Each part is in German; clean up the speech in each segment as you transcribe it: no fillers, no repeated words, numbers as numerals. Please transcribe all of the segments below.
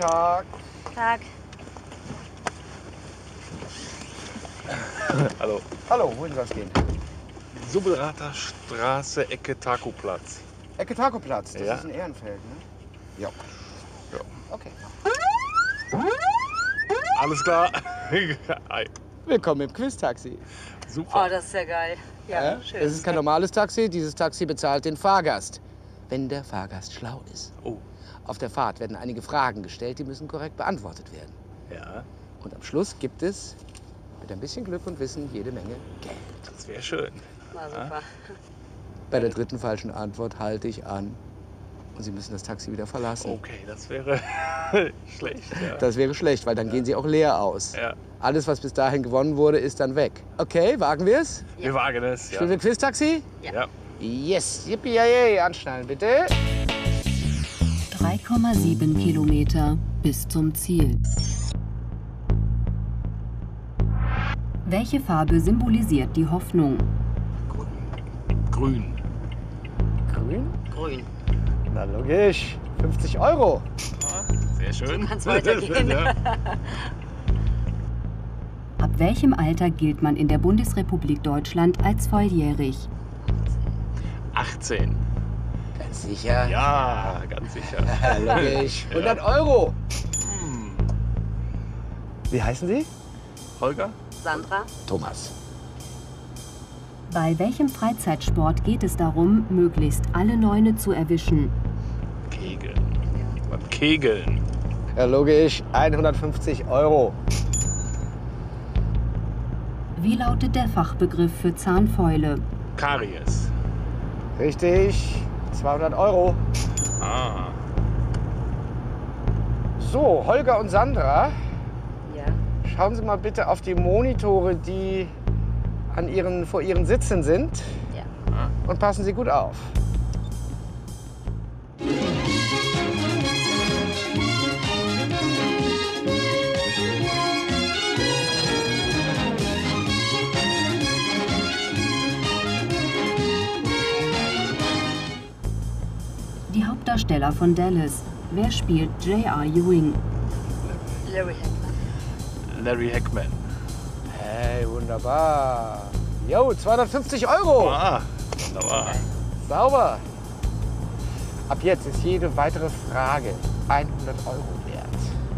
Tag. Tag. Hallo. Hallo, wohin soll es gehen? Subbelrather Straße, Ecke Takoplatz. Ecke Takoplatz, das Ja. ist in Ehrenfeld, ne? Ja. Ja. Okay. Alles klar. Hi. Willkommen im Quiz-Taxi. Super. Oh, das ist ja geil. Ja, schön. Es ist kein normales Taxi, dieses Taxi bezahlt den Fahrgast, wenn der Fahrgast schlau ist. Oh. Auf der Fahrt werden einige Fragen gestellt, die müssen korrekt beantwortet werden. Ja, Und am Schluss gibt es mit ein bisschen Glück und Wissen jede Menge Geld. das wäre schön. Na super. Bei der dritten falschen Antwort halte ich an und Sie müssen das Taxi wieder verlassen. Okay, das wäre schlecht. Ja. Das wäre schlecht, weil dann gehen Sie auch leer aus. Ja. Alles, was bis dahin gewonnen wurde, ist dann weg. Okay, wagen wir es? Wir wagen es. Ja. Spielen wir Quiz-Taxi? Ja. Yes, yippie anschnallen bitte. 3,7 Kilometer bis zum Ziel. Welche Farbe symbolisiert die Hoffnung? Grün. Grün? Grün. Na logisch. 50 €. Sehr schön. Kannst weitergehen. Ja. Ab welchem Alter gilt man in der Bundesrepublik Deutschland als volljährig? 18. Ganz sicher. Ja, ganz sicher. Ja, logisch. 100 €. Wie heißen Sie? Holger? Sandra? Thomas. Bei welchem Freizeitsport geht es darum, möglichst alle Neune zu erwischen? Kegeln. Beim Kegeln. Ja, logisch. 150 €. Wie lautet der Fachbegriff für Zahnfäule? Karies. Richtig. 200 €. Ah. So, Holger und Sandra, Ja. schauen Sie mal bitte auf die Monitore, die vor Ihren Sitzen sind. Ja. Und passen Sie gut auf. Die Hauptdarsteller von Dallas. Wer spielt J.R. Ewing? Larry Hackman. Larry Hackman. Hey, wunderbar. Jo, 250 €. Ah, wunderbar. Sauber. Ab jetzt ist jede weitere Frage 100 € wert.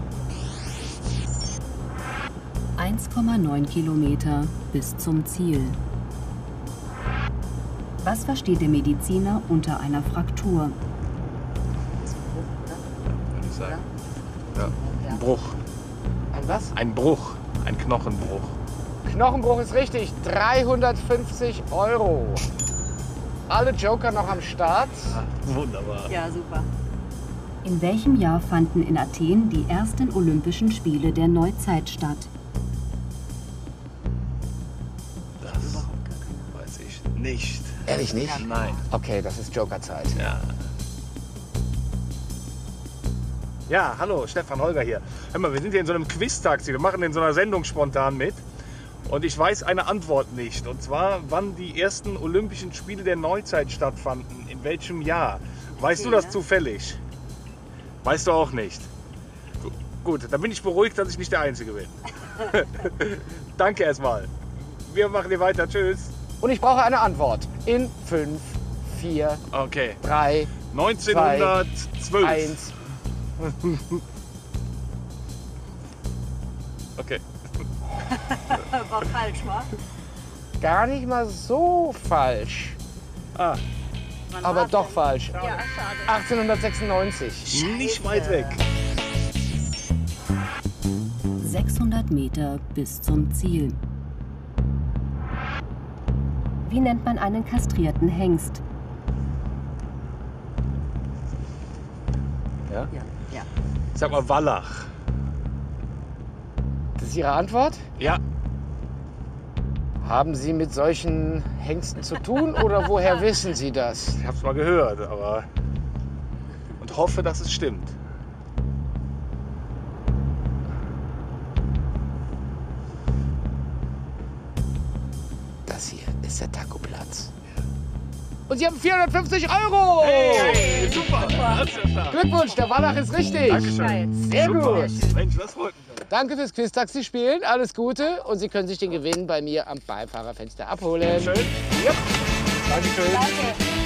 1,9 Kilometer bis zum Ziel. Was versteht der Mediziner unter einer Fraktur? Würde ich sagen. Ja. Ein Bruch. Ein was? Ein Bruch. Ein Knochenbruch. Knochenbruch ist richtig. 350 €. Alle Joker noch am Start. Wunderbar. Ja, super. In welchem Jahr fanden in Athen die ersten Olympischen Spiele der Neuzeit statt? Das weiß ich nicht. Ehrlich nicht? Nein. Okay, das ist Jokerzeit. Ja. Ja, hallo, Stefan Holger hier. Hör mal, wir sind hier in so einem Quiz-Taxi. Wir machen in so einer Sendung spontan mit. Und ich weiß eine Antwort nicht. Und zwar, wann die ersten Olympischen Spiele der Neuzeit stattfanden. In welchem Jahr? Weißt du das zufällig? Weißt du auch nicht? Gut, dann bin ich beruhigt, dass ich nicht der Einzige bin. Danke erstmal. Wir machen hier weiter. Tschüss. Und ich brauche eine Antwort. In 5, 4, Okay. 3, 1912. 1. Okay. War falsch, wa? Gar nicht mal so falsch. Ah, Wann Aber war's doch denn? falsch. Ja, schade. 1896. nicht weit weg. 600 Meter bis zum Ziel. Wie nennt man einen kastrierten Hengst? Ja? Ja. Ja. Sag mal Wallach. Das ist Ihre Antwort? Ja. Haben Sie mit solchen Hengsten zu tun oder woher wissen Sie das? Ich hab's mal gehört, aber. Und hoffe, dass es stimmt. Das hier ist der Takoplatz. Und Sie haben 450 €! Hey, Super, das ist ja stark. Glückwunsch, der Wallach ist richtig. Dankeschön. Sehr Super. gut. Mensch, das freut mich. Danke fürs Quiz-Taxi spielen. Alles Gute. Und Sie können sich den Gewinn bei mir am Beifahrerfenster abholen. Schön. Ja. Dankeschön. Danke.